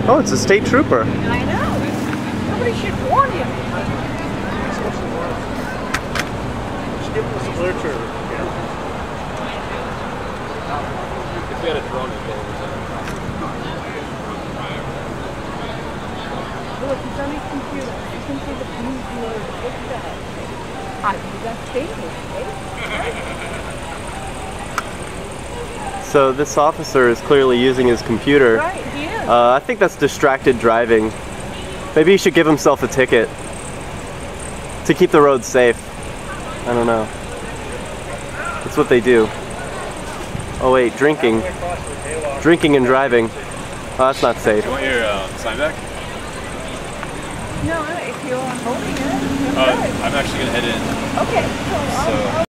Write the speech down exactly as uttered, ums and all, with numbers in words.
Oh, it's a state trooper. I know. Somebody should warn him. Just give him a literature. If we had a drone, it'd go over there. Look, he's on his computer. You can see the blue blur. Look at that. I think that's dangerous, eh? So this officer is clearly using his computer. Right, he is. Uh, I think that's distracted driving. Maybe he should give himself a ticket to keep the roads safe. I don't know. That's what they do. Oh wait, drinking. Drinking and driving. Oh, that's not safe. Do you want your um, sign back? No, if you're holding it, Uh, I'm actually going to head in. okay. So, So.